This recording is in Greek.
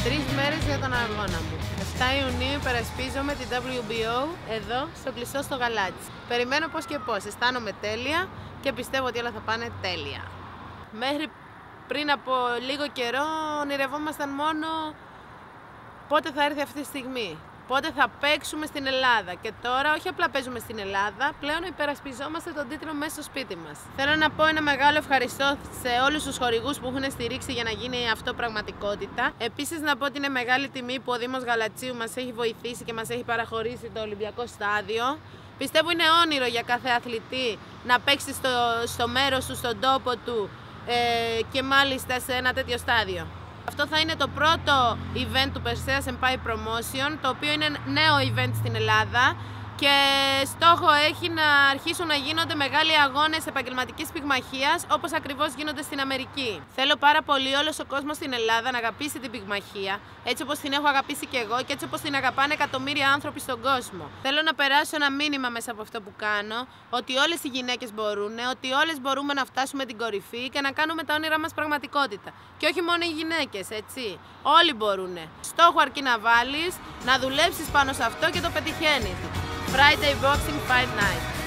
3 μέρες για τον αγώνα μου. 7 Ιουνίου υπερασπίζομαι την WBO εδώ στο κλειστό στο Γαλάτσι. Περιμένω πώς και πώς. Αισθάνομαι τέλεια και πιστεύω ότι όλα θα πάνε τέλεια. Μέχρι πριν από λίγο καιρό ονειρευόμασταν μόνο πότε θα έρθει αυτή η στιγμή. Πότε θα παίξουμε στην Ελλάδα. Και τώρα όχι απλά παίζουμε στην Ελλάδα, πλέον υπερασπιζόμαστε τον τίτλο μέσα στο σπίτι μας. Θέλω να πω ένα μεγάλο ευχαριστώ σε όλους τους χορηγούς που έχουν στηρίξει για να γίνει αυτό πραγματικότητα. Επίσης να πω ότι είναι μεγάλη τιμή που ο Δήμος Γαλατσίου μας έχει βοηθήσει και μας έχει παραχωρήσει το Ολυμπιακό Στάδιο. Πιστεύω είναι όνειρο για κάθε αθλητή να παίξει στο μέρος του, στον τόπο του και μάλιστα σε ένα τέτοιο στάδιο. Αυτό θα είναι το πρώτο event του Perseus Empire Promotion, το οποίο είναι νέο event στην Ελλάδα και στόχο έχει να αρχίσουν να γίνονται μεγάλοι αγώνες επαγγελματικής πυγμαχίας όπως ακριβώς γίνονται στην Αμερική. Θέλω πάρα πολύ όλος ο κόσμος στην Ελλάδα να αγαπήσει την πυγμαχία, έτσι όπως την έχω αγαπήσει και εγώ και έτσι όπως την αγαπάνε εκατομμύρια άνθρωποι στον κόσμο. Θέλω να περάσω ένα μήνυμα μέσα από αυτό που κάνω, ότι όλες οι γυναίκες μπορούν, ότι όλες μπορούμε να φτάσουμε την κορυφή και να κάνουμε τα όνειρά μας πραγματικότητα. Και όχι μόνο οι γυναίκες, έτσι. Όλοι μπορούν. Στόχο αρκεί να βάλεις, να δουλέψεις πάνω σε αυτό και το πετυχαίνεις. Friday Boxing Fight Night.